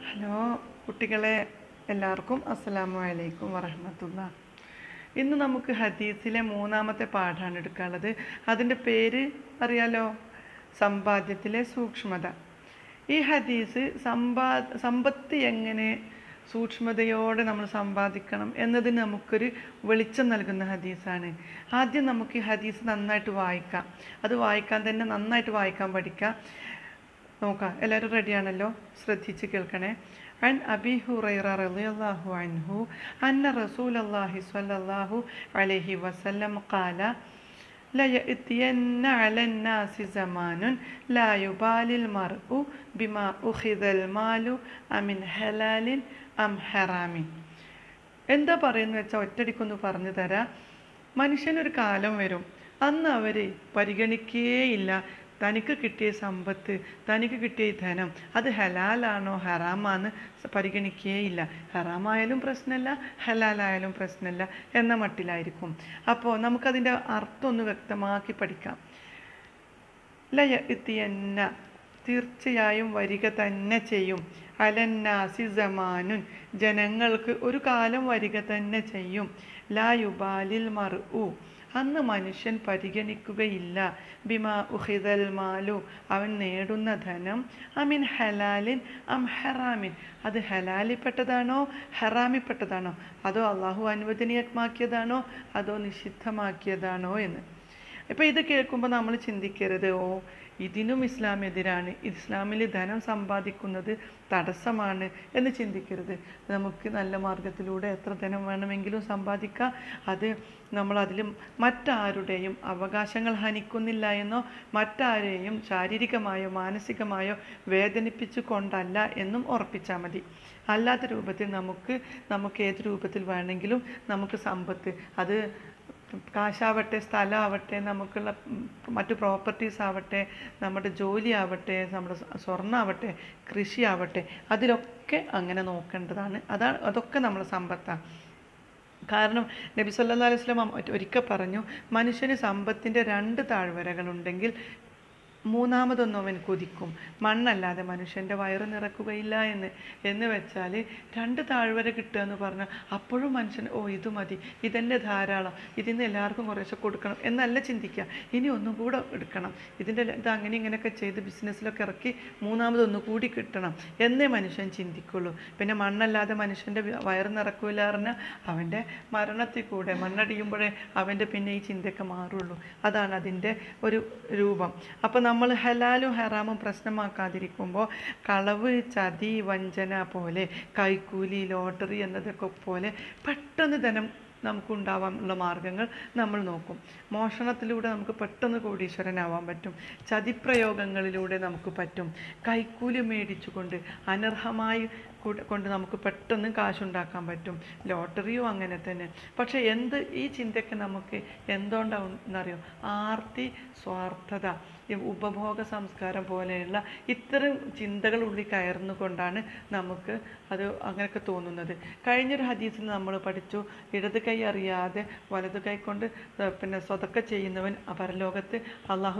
Hello കുട്ടികളെ, എല്ലാവർക്കും അസ്സലാമു അലൈക്കും വറഹ്മത്തുള്ളാഹി. ഇന്ന് നമുക്ക് ഹദീസിലെ മൂന്നാമത്തെ പാഠമാണ് എടുക്കാനുള്ളത്. അതിൻ്റെ പേര് അറിയാലോ, സമ്പാദ്യത്തിലെ സൂക്ഷ്മത. ഈ ഹദീസ് സമ്പത്ത് എങ്ങനെ സൂക്ഷ്മതയോടെ നമ്മൾ സമ്പാദിക്കണം എന്നതിന് നമുക്കൊരു വെളിച്ചം നൽകുന്ന ഹദീസാണ്. ആദ്യം നമുക്ക് ഈ ഹദീസ് നന്നായിട്ട് വായിക്കാം. അത് വായിക്കാൻ തന്നെ നന്നായിട്ട് വായിക്കാൻ പഠിക്കാം. നോക്കാം. എല്ലാവരും റെഡിയാണല്ലോ? ശ്രദ്ധിച്ച് കേൾക്കണേ. عن أبي هريرة رضي الله عنه أن رسول الله صلى الله عليه وسلم قال لا يأتين على الناس زمان لا يبالي المرء بما أخذ المال أمن حلال أم حرام. എന്താ പറയുന്നത് വെച്ചാൽ ഒറ്റടിക്കൊന്ന് പറഞ്ഞു തരാം. മനുഷ്യനൊരു കാലം വരും, അന്ന് അവർ പരിഗണിക്കുകയില്ല തനിക്ക് കിട്ടിയ സമ്പത്ത്, തനിക്ക് കിട്ടിയ ധനം അത് ഹലാലാണോ ഹറാമാന്ന് പരിഗണിക്കുകയില്ല. ഹറാമായാലും പ്രശ്നമില്ല, ഹലാലായാലും പ്രശ്നമില്ല എന്ന മട്ടിലായിരിക്കും. അപ്പോൾ നമുക്കതിൻ്റെ അർത്ഥം ഒന്ന് വ്യക്തമാക്കി പഠിക്കാം. ലയഅ്തിയന്ന, തീർച്ചയായും വരിക തന്നെ ചെയ്യും. അലന്നാസി സമാനുൻ, ജനങ്ങൾക്ക് ഒരു കാലം വരിക തന്നെ ചെയ്യും. ലാ യുബാലിൽ മർഉ, അന്ന് മനുഷ്യൻ പരിഗണിക്കുകയില്ല. ബിമാ ഉഖിദൽ മാലു, അവൻ നേടുന്ന ധനം. അമിൻ ഹലാലിൻ അം ഹറാമിൻ, അത് ഹലാലിൽപ്പെട്ടതാണോ ഹറാമിൽപ്പെട്ടതാണോ, അതോ അള്ളാഹു അനുവദനീയമാക്കിയതാണോ അതോ നിഷിദ്ധമാക്കിയതാണോ എന്ന്. ഇപ്പോൾ ഇത് കേൾക്കുമ്പോൾ നമ്മൾ ചിന്തിക്കരുത്, ഇതിനും ഇസ്ലാം എതിരാണ്, ഇസ്ലാമിൽ ധനം സമ്പാദിക്കുന്നത് തടസ്സമാണ് എന്ന് ചിന്തിക്കരുത്. നമുക്ക് നല്ല മാർഗത്തിലൂടെ എത്ര ധനം വേണമെങ്കിലും സമ്പാദിക്കാം. അത് നമ്മളതിൽ മറ്റാരുടെയും അവകാശങ്ങൾ ഹനിക്കുന്നില്ല എന്നോ മറ്റാരെയും ശാരീരികമായോ മാനസികമായോ വേദനിപ്പിച്ചു കൊണ്ടല്ല എന്നും ഉറപ്പിച്ചാൽ മതി. അല്ലാത്ത രൂപത്തിൽ നമുക്ക് ഏത് രൂപത്തിൽ വേണമെങ്കിലും നമുക്ക് സമ്പത്ത്, അത് കാശാവട്ടെ, സ്ഥലമാവട്ടെ, നമുക്കുള്ള മറ്റു പ്രോപ്പർട്ടീസ് ആവട്ടെ, നമ്മുടെ ജോലി ആവട്ടെ, നമ്മുടെ സ്വർണ്ണമാവട്ടെ, കൃഷിയാവട്ടെ, അതിലൊക്കെ അങ്ങനെ നോക്കേണ്ടതാണ്. അതൊക്കെ നമ്മളെ സമ്പത്താണ്. കാരണം നബി സല്ലല്ലാഹു അലൈഹി വസല്ലം ഒരിക്കൽ പറഞ്ഞു, മനുഷ്യന് സമ്പത്തിൻ്റെ 2 താഴ്വരകളുണ്ടെങ്കിൽ മൂന്നാമതൊന്നും അവൻ കൊതിക്കും, മണ്ണല്ലാതെ മനുഷ്യൻ്റെ വയറ് നിറക്കുകയില്ല എന്ന് വെച്ചാൽ 2 താഴ്വര കിട്ടുക എന്ന് പറഞ്ഞാൽ അപ്പോഴും മനുഷ്യൻ ഇത് മതി, ഇതെന്നെ ധാരാളം, ഇതിന്ന് എല്ലാവർക്കും കുറേശ്ശെ കൊടുക്കണം എന്നല്ല ചിന്തിക്കുക. ഇനി ഒന്നും കൂടെ എടുക്കണം, ഇത് അങ്ങനെ ഇങ്ങനെയൊക്കെ ചെയ്ത് ബിസിനസ്സിലൊക്കെ ഇറക്കി മൂന്നാമതൊന്നും കൂടി കിട്ടണം എന്നേ മനുഷ്യൻ ചിന്തിക്കുള്ളൂ. പിന്നെ മണ്ണല്ലാതെ മനുഷ്യൻ്റെ വയറ് നിറക്കില്ല പറഞ്ഞാൽ അവൻ്റെ മരണത്തിൽ കൂടെ മണ്ണടിയുമ്പോഴേ അവൻ്റെ പിന്നെ ഈ ചിന്തയൊക്കെ മാറുള്ളൂ. അതാണ് അതിൻ്റെ ഒരു രൂപം. അപ്പോൾ നമ്മൾ ഹലാലും ഹറാമും പ്രശ്നമാക്കാതിരിക്കുമ്പോൾ കളവ്, ചതി, വഞ്ചന പോലെ, കൈക്കൂലി, ലോട്ടറി എന്നതൊക്കെ പോലെ പെട്ടെന്ന് ധനം നമുക്കുണ്ടാവാനുള്ള മാർഗങ്ങൾ നമ്മൾ നോക്കും. മോഷണത്തിലൂടെ നമുക്ക് പെട്ടെന്ന് കോടീശ്വരനാവാൻ പറ്റും. ചതിപ്രയോഗങ്ങളിലൂടെ നമുക്ക് പറ്റും. കൈക്കൂലി മേടിച്ചുകൊണ്ട് അനർഹമായി കൊണ്ട് നമുക്ക് പെട്ടെന്ന് കാശുണ്ടാക്കാൻ പറ്റും. ലോട്ടറിയും അങ്ങനെ തന്നെ. പക്ഷേ ഈ ചിന്തയ്ക്ക് നമുക്ക് എന്തുകൊണ്ടാണെന്നറിയോ? ആർത്തി, സ്വാർത്ഥത, ഉപഭോഗ സംസ്കാരം പോലെയുള്ള ഇത്തരം ചിന്തകൾ ഉള്ളിൽ കയറുന്നുകൊണ്ടാണ് നമുക്ക് അത് അങ്ങനെയൊക്കെ തോന്നുന്നത്. കഴിഞ്ഞൊരു ഹദീസിൽ നമ്മൾ പഠിച്ചു, ഇടത് കൈ അറിയാതെ വലതു കൈ കൊണ്ട് പിന്നെ സ്വതക്ക ചെയ്യുന്നവൻ പരലോകത്ത് അള്ളാഹു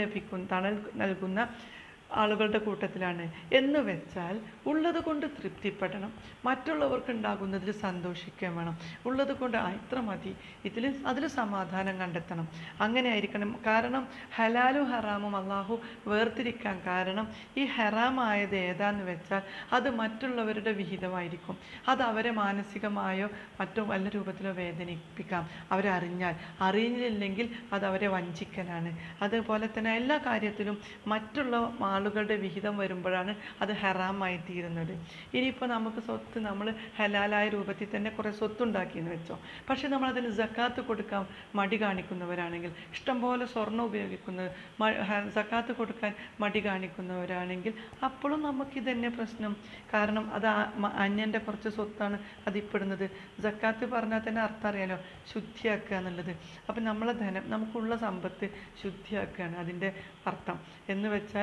തണൽ നൽകുന്ന ആളുകളുടെ കൂട്ടത്തിലാണ്. എന്ന് വെച്ചാൽ ഉള്ളത് കൊണ്ട് തൃപ്തിപ്പെടണം, മറ്റുള്ളവർക്ക് ഉണ്ടാകുന്നതിൽ സന്തോഷിക്കാൻ വേണം. ഉള്ളത് കൊണ്ട് ഇത്ര മതി, അതിൽ സമാധാനം കണ്ടെത്തണം. അങ്ങനെ ആയിരിക്കണം. കാരണം ഹലാലും ഹറാമും അള്ളാഹു വേർതിരിക്കാൻ കാരണം ഈ ഹറാമായത് ഏതാന്ന് വെച്ചാൽ അത് മറ്റുള്ളവരുടെ വിഹിതമായിരിക്കും. അത് അവരെ മാനസികമായോ മറ്റോ വല്ല രൂപത്തിലോ വേദനിപ്പിക്കാം. അവരെ അറിഞ്ഞില്ലെങ്കിൽ അത് അവരെ വഞ്ചിക്കലാണ്. അതുപോലെ തന്നെ എല്ലാ കാര്യത്തിലും മറ്റുള്ള ആളുകളുടെ വിഹിതം വരുമ്പോഴാണ് അത് ഹറാമായി തീരുന്നത്. ഇനിയിപ്പോൾ നമുക്ക് സ്വത്ത് നമ്മൾ ഹലാലായ രൂപത്തിൽ തന്നെ കുറേ സ്വത്തുണ്ടാക്കിയെന്ന് വെച്ചോ, പക്ഷേ നമ്മളതിന് സക്കാത്ത് കൊടുക്കാൻ മടി കാണിക്കുന്നവരാണെങ്കിൽ, ഇഷ്ടംപോലെ സ്വർണ്ണം ഉപയോഗിക്കുന്നത് സക്കാത്ത് കൊടുക്കാൻ മടി കാണിക്കുന്നവരാണെങ്കിൽ അപ്പോഴും നമുക്കിതന്നെ പ്രശ്നം. കാരണം അത് അന്യൻ്റെ കുറച്ച് സ്വത്താണ് അതിൽപ്പെടുന്നത്. സക്കാത്ത് പറഞ്ഞാൽ തന്നെ അർത്ഥം അറിയാലോ, ശുദ്ധിയാക്കുക എന്നുള്ളത്. അപ്പം നമ്മളെ ധനം, നമുക്കുള്ള സമ്പത്ത് ശുദ്ധിയാക്കുകയാണ് അതിൻ്റെ അർത്ഥം. എന്ന് വെച്ചാൽ മറ്റുള്ള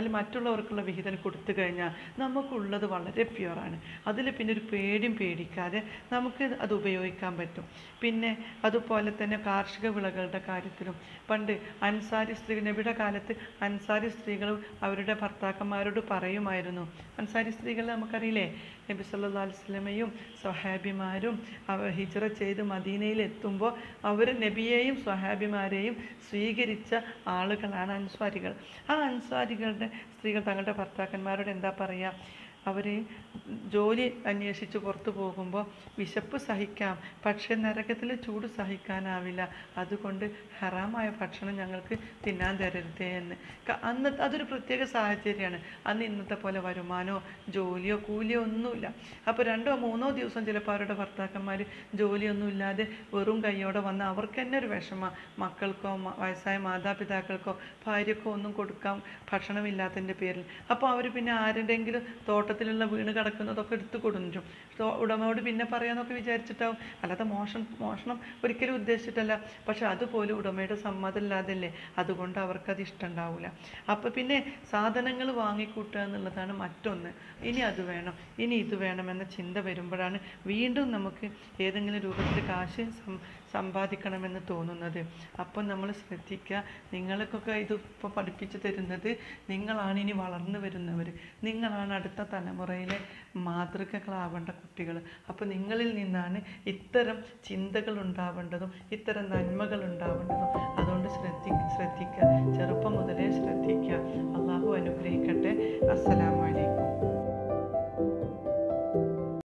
മറ്റുള്ളവർക്കുള്ള വിഹിതം കൊടുത്തു കഴിഞ്ഞാൽ നമുക്കുള്ളത് വളരെ പ്യുവറാണ്. അതിൽ പിന്നെ ഒരു പേടിയും പേടിക്കാതെ നമുക്ക് അത് ഉപയോഗിക്കാൻ പറ്റും. പിന്നെ അതുപോലെ തന്നെ കാർഷിക വിളകളുടെ കാര്യത്തിലും പണ്ട് അൻസാരി സ്ത്രീകൾ, നബിയുടെ കാലത്ത് അൻസാരി സ്ത്രീകൾ അവരുടെ ഭർത്താക്കന്മാരോട് പറയുമായിരുന്നു. അൻസാരി സ്ത്രീകൾ നമുക്കറിയില്ലേ, നബി സല്ലല്ലാഹു അലൈഹി വസല്ലമയും സ്വഹാബിമാരും ഹിജ്റ ചെയ്ത് മദീനയിൽ എത്തുമ്പോൾ അവർ നബിയെയും സ്വഹാബിമാരെയും സ്വീകരിച്ച ആളുകളാണ് അൻസ്വാരികൾ. ആ അൻസ്വാരികളുടെ സ്ത്രീകൾ തങ്ങളുടെ ഭർത്താക്കന്മാരോട് എന്താ പറയുക? അവർ ജോലി അന്വേഷിച്ച് പുറത്തു പോകുമ്പോൾ വിശപ്പ് സഹിക്കാം, പക്ഷേ നരകത്തിലെ ചൂട് സഹിക്കാനാവില്ല, അതുകൊണ്ട് ഹറാമായ ഭക്ഷണം ഞങ്ങൾക്ക് തിന്നാൻ തരരുതേ എന്ന്. അന്ന് അതൊരു പ്രത്യേക സാഹചര്യമാണ്. അന്ന് ഇന്നത്തെ പോലെ വരുമാനമോ ജോലിയോ കൂലിയോ ഒന്നുമില്ല. അപ്പോൾ 2 or 3 ദിവസം ചിലപ്പോൾ അവരുടെ ഭർത്താക്കന്മാർ ജോലിയൊന്നും ഇല്ലാതെ വെറും കൈയോടെ വന്ന് അവർക്ക് തന്നെ ഒരു വിഷമം, മക്കൾക്കോ വയസ്സായ മാതാപിതാക്കൾക്കോ ഭാര്യക്കോ ഒന്നും കൊടുക്കാൻ ഭക്ഷണമില്ലാത്തതിൻ്റെ പേരിൽ. അപ്പോൾ അവർ പിന്നെ ആരുടെയെങ്കിലും തോട്ടത്തിലുള്ള വീണ് കിടക്കുന്നതൊക്കെ എടുത്തു കൊടുക്കും. ഉടമയോട് പിന്നെ പറയാമെന്നൊക്കെ വിചാരിച്ചിട്ടാവും, അല്ലാതെ മോഷണം ഒരിക്കലും ഉദ്ദേശിച്ചിട്ടല്ല. പക്ഷെ അതുപോലെ ഉടമയുടെ സമ്മതമില്ലാതല്ലേ, അതുകൊണ്ട് അവർക്കത് ഇഷ്ടമുണ്ടാവില്ല. അപ്പോൾ പിന്നെ സാധനങ്ങൾ വാങ്ങിക്കൂട്ടുക എന്നുള്ളതാണ് മറ്റൊന്ന്. ഇനി അത് വേണം, ഇനി ഇത് വേണമെന്ന ചിന്ത വരുമ്പോഴാണ് വീണ്ടും നമുക്ക് ഏതെങ്കിലും രൂപത്തിൽ കാശ് സമ്പാദിക്കണമെന്ന് തോന്നുന്നത്. അപ്പം നമ്മൾ ശ്രദ്ധിക്കുക, നിങ്ങൾക്കൊക്കെ ഇതിപ്പോൾ പഠിപ്പിച്ചു തരുന്നത് നിങ്ങളാണ്, ഇനി വളർന്നു വരുന്നവർ, നിങ്ങളാണ് അടുത്ത തലമുറയിലെ മാതൃകകളാവേണ്ട കുട്ടികൾ. അപ്പോൾ നിങ്ങളിൽ നിന്നാണ് ഇത്തരം ചിന്തകൾ ഉണ്ടാവേണ്ടതും ഇത്തരം നന്മകൾ ഉണ്ടാവേണ്ടതും. അതുകൊണ്ട് ശ്രദ്ധിക്കുക, ചെറുപ്പം മുതലേ ശ്രദ്ധിക്കുക. അള്ളാഹു അനുഗ്രഹിക്കട്ടെ. അസ്സലാമു അലൈക്കും.